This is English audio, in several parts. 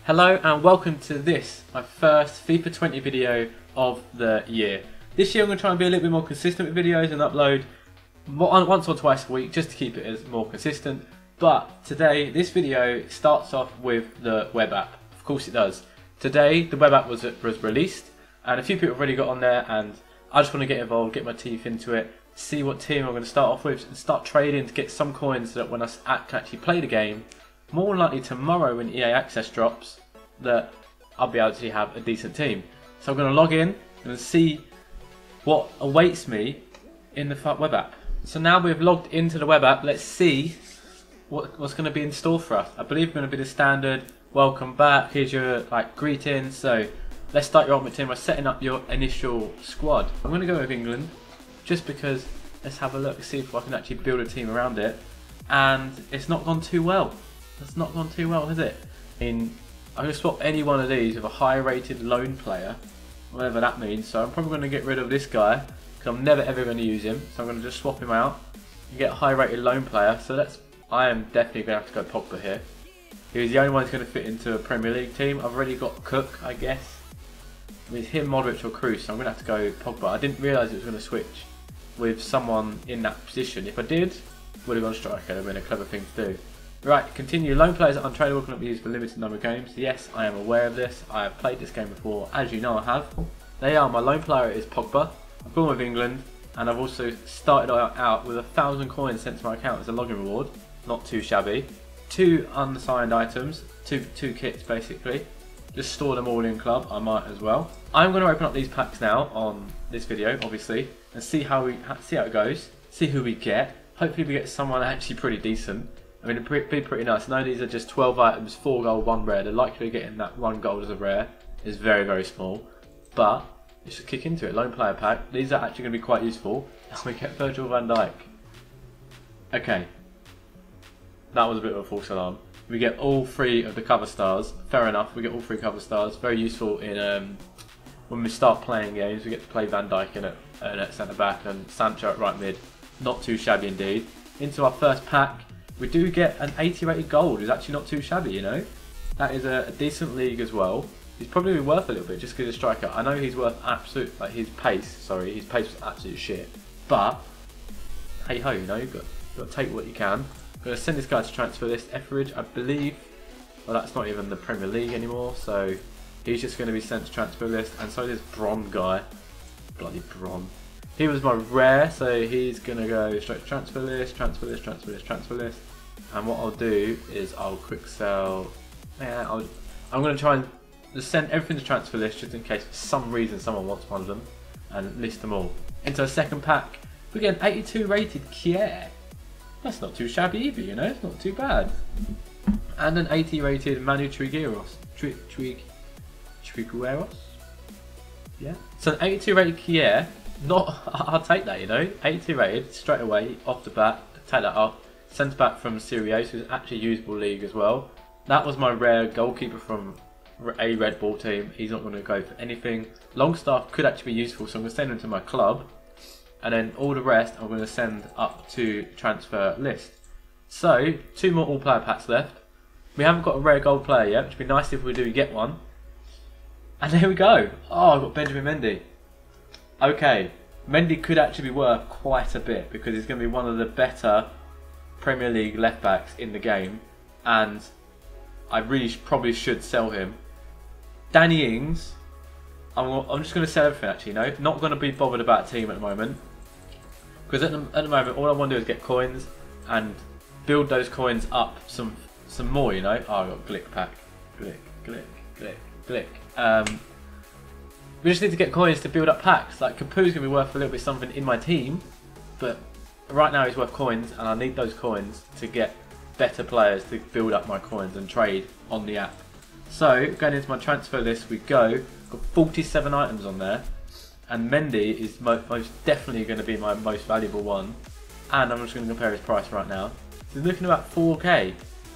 Hello and welcome to this, my first FIFA 20 video of the year. This year I'm going to try and be a little bit more consistent with videos and upload once or twice a week just to keep it as more consistent. But today, this video starts off with the web app. Of course it does. Today the web app was released and a few people have already got on there, and I just want to get involved, get my teeth into it, see what team I'm going to start off with and start trading to get some coins so that when I can actually play the game, more likely tomorrow when EA Access drops, that I'll be able to have a decent team. So I'm going to log in and see what awaits me in the web app. So now we've logged into the web app, let's see what's going to be in store for us. I believe it's going to be the standard welcome back, here's your greetings. So let's start your ultimate team by setting up your initial squad. I'm going to go with England just because let's have a look, see if I can actually build a team around it. And it's not gone too well. It's not gone too well, has it? I'm going to swap any one of these with a high rated loan player, whatever that means. So I'm probably going to get rid of this guy because I'm never ever going to use him. So I'm going to just swap him out and get a high rated loan player. So I am definitely going to have to go Pogba here. He's the only one who's going to fit into a Premier League team. I've already got Cook, I guess. With him, Modric or Cruz, so I'm going to have to go Pogba. I didn't realise it was going to switch with someone in that position. If I did, would have gone striker. That would have been a clever thing to do. Right, continue. Loan players are untradeable, cannot be used for a limited number of games. Yes, I am aware of this. I have played this game before, as you know I have. They are, my loan player is Pogba. I've gone with England, and I've also started out with 1,000 coins sent to my account as a login reward. Not too shabby. 2 unsigned items, two kits basically. Just store them all in club, I might as well. I'm going to open up these packs now on this video, obviously, and see how it goes. See who we get. Hopefully we get someone actually pretty decent. I mean, it'd be pretty nice. I know these are just 12 items, 4 gold, 1 rare. The likelihood of getting that 1 gold as a rare is very, very small. But let's just kick into it. Lone player pack. These are actually going to be quite useful. We get Virgil van Dijk. Okay. That was a bit of a false alarm. We get all 3 of the cover stars. Fair enough. We get all 3 cover stars. Very useful in when we start playing games. We get to play Van Dijk in at centre back and Sancho at right mid. Not too shabby indeed. Into our first pack. We do get an 80 rated gold, it's actually not too shabby, you know. That is a decent league as well. He's probably worth a little bit just because he's a striker. I know he's worth absolute, his pace was absolute shit. But, hey ho, you know, you've got to take what you can. I'm going to send this guy to transfer list. Etheridge, I believe, well that's not even the Premier League anymore, so he's just going to be sent to transfer list. And so this Bron guy, bloody Bron. He was my rare, so he's going to go straight to transfer list, transfer list, transfer list, transfer list. And what I'll do is I'll quick sell. Yeah, I'm going to try and just send everything to transfer list just in case for some reason someone wants one of them, and list them all. Into a second pack, we get an 82 rated Kier. That's not too shabby either, you know, it's not too bad. And an 80 rated Manu Trigueros. Trigueros? Yeah. So an 82 rated Kier. I'll take that, you know. 82 rated straight away off the bat. Take that off. Centre back from Serie A, so it's actually a usable league as well. That was my rare goalkeeper from a Red Bull team. He's not going to go for anything. Longstaff could actually be useful, so I'm going to send him to my club, and then all the rest I'm going to send up to transfer list. So 2 more all player packs left. We haven't got a rare gold player yet, which would be nice if we do get one. And there we go. Oh, I've got Benjamin Mendy. Okay, Mendy could actually be worth quite a bit because he's going to be one of the better Premier League left backs in the game, and I really probably should sell him. Danny Ings, I'm just going to sell everything actually, no? Not going to be bothered about a team at the moment, because at the moment all I want to do is get coins and build those coins up some more, you know? Oh, I got Glick pack. Glick. We just need to get coins to build up packs. Like Capu's going to be worth a little bit something in my team, but right now he's worth coins, and I need those coins to get better players to build up my coins and trade on the app. So going into my transfer list we go. Got 47 items on there, and Mendy is most definitely going to be my most valuable one. And I'm just going to compare his price right now. So he's looking about 4k,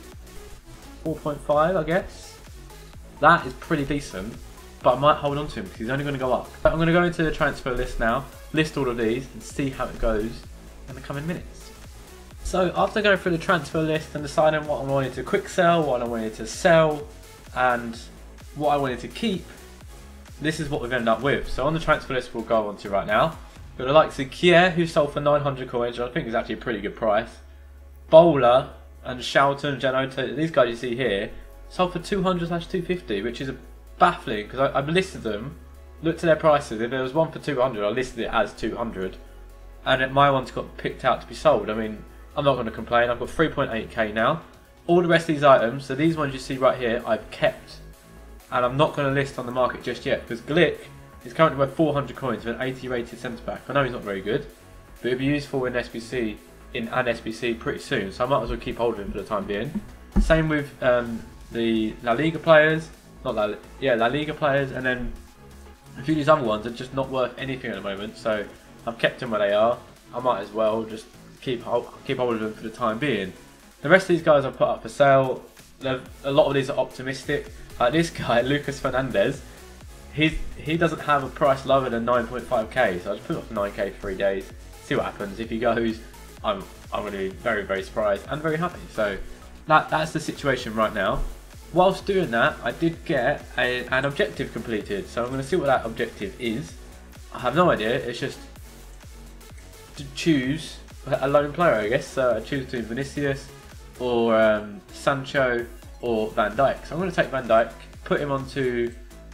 4.5 I guess. That is pretty decent. But I might hold on to him because he's only going to go up. I'm going to go into the transfer list now, list all of these and see how it goes in the coming minutes. So after going through the transfer list and deciding what I wanted to quick sell, what I wanted to sell, and what I wanted to keep, this is what we've ended up with. So on the transfer list we'll go on to right now, got the likes of Kier, who sold for 900 coins, which I think is actually a pretty good price. Bowler and Shelton, Janota, these guys you see here, sold for 200/250, which is baffling because I've listed them, looked at their prices. If there was one for 200, I listed it as 200, and my one's got picked out to be sold. I mean, I'm not going to complain. I've got 3.8k now. All the rest of these items, so these ones you see right here, I've kept, and I'm not going to list on the market just yet because Glick is currently worth 400 coins with an 80 rated centre back. I know he's not very good, but it'll be useful in SBC an SBC pretty soon, so I might as well keep hold of him for the time being. Same with the La Liga players, La Liga players, and then a few of these other ones are just not worth anything at the moment, so I've kept them where they are. I might as well just keep hold of them for the time being. The rest of these guys I've put up for sale. A lot of these are optimistic. Like this guy, Lucas Fernandez, he doesn't have a price lower than 9.5k, so I just put him up for 9k for 3 days. See what happens. If he goes, I'm going to be very, very surprised and very happy. So that's the situation right now. Whilst doing that, I did get an objective completed, so I'm going to see what that objective is. I have no idea. It's just to choose a lone player, I guess. So I choose between Vinicius or Sancho or Van Dijk. So I'm going to take Van Dijk, put him onto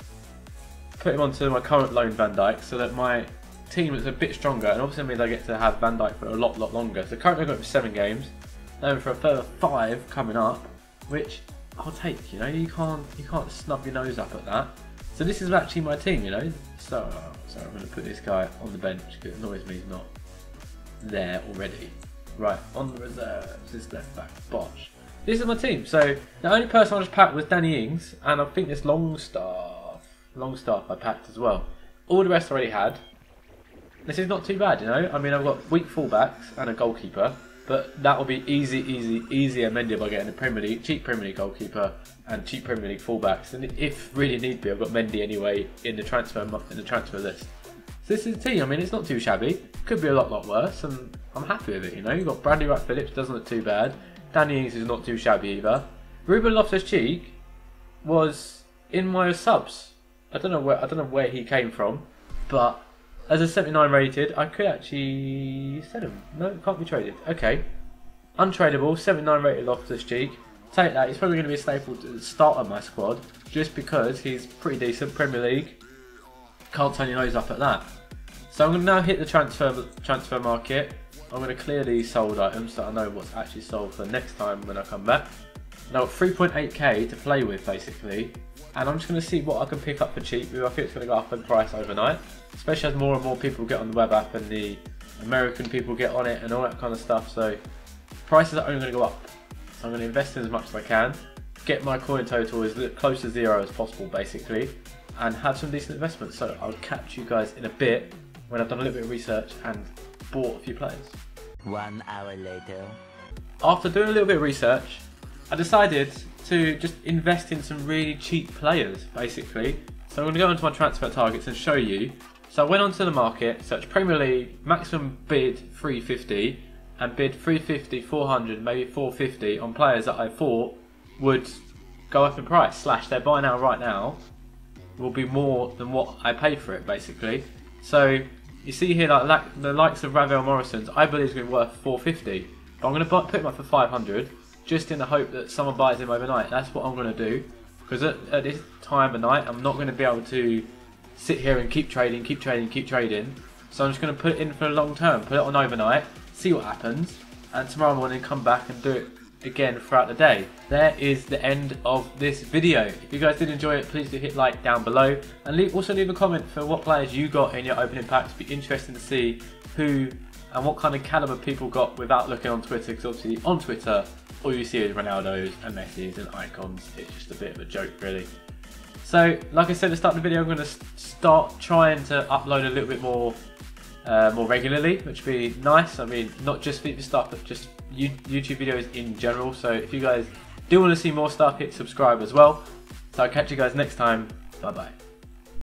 my current loan Van Dijk, so that my team is a bit stronger, and obviously means I get to have Van Dijk for a lot longer. So currently I've got him for 7 games, and for a further 5 coming up, which I'll take. You know, you can't snub your nose up at that. So this is actually my team, you know. So I'm going to put this guy on the bench because it annoys me he's not there already. Right, on the reserves, this left back, Bosch. This is my team. So the only person I just packed was Danny Ings, and I think this Longstaff I packed as well. All the rest I already had. This is not too bad, you know. I mean, I've got weak fullbacks and a goalkeeper, but that will be easy amended by getting a Premier League, cheap Premier League goalkeeper and cheap Premier League fullbacks. And if really need be, I've got Mendy anyway in the transfer list. So this is the team. I mean, it's not too shabby. Could be a lot worse, and I'm happy with it. You know, you've got Bradley Wright-Phillips, doesn't look too bad. Danny Ings is not too shabby either. Ruben Loftus-Cheek was in my subs. I don't know where he came from, but as a 79 rated, I could actually sell him. No, it can't be traded. Okay, untradeable. 79 rated Loftus-Cheek. Take that. He's probably going to be a staple to start on my squad just because he's pretty decent. Premier League. Can't turn your nose up at that. So I'm going to now hit the transfer market. I'm going to clear these sold items so I know what's actually sold for next time when I come back. Now 3.8k to play with basically, and I'm just going to see what I can pick up for cheap. I think it's going to go up in price overnight, especially as more and more people get on the web app and the American people get on it and all that kind of stuff. So prices are only going to go up. So I'm going to invest in as much as I can, get my coin total as close to 0 as possible basically, and have some decent investments. So I'll catch you guys in a bit when I've done a little bit of research and bought a few players. 1 hour later. After doing a little bit of research, I decided to just invest in some really cheap players basically. So I'm going to go into my transfer targets and show you. So I went onto the market, searched Premier League, maximum bid 350, and bid 350, 400, maybe 450 on players that I thought would go up in price, / their buy now right now will be more than what I paid for it basically. So you see here like the likes of Ravel Morrison's, I believe is going to be worth 450, but I'm going to put him up for 500 just in the hope that someone buys him overnight. That's what I'm going to do, because at this time of night I'm not going to be able to sit here and keep trading. So I'm just going to put it in for a long term, put it on overnight, see what happens, and tomorrow morning come back and do it again throughout the day. There is the end of this video. If you guys did enjoy it, please do hit like down below, and also leave a comment for what players you got in your opening packs. It'd be interesting to see who and what kind of caliber people got without looking on Twitter, because obviously on Twitter all you see is Ronaldo's and Messi's and icons. It's just a bit of a joke really. So like I said at the start of the video, I'm going to start trying to upload a little bit more regularly, which would be nice. I mean, not just FIFA stuff, but just YouTube videos in general. So if you guys do want to see more stuff, hit subscribe as well. So I'll catch you guys next time. Bye bye.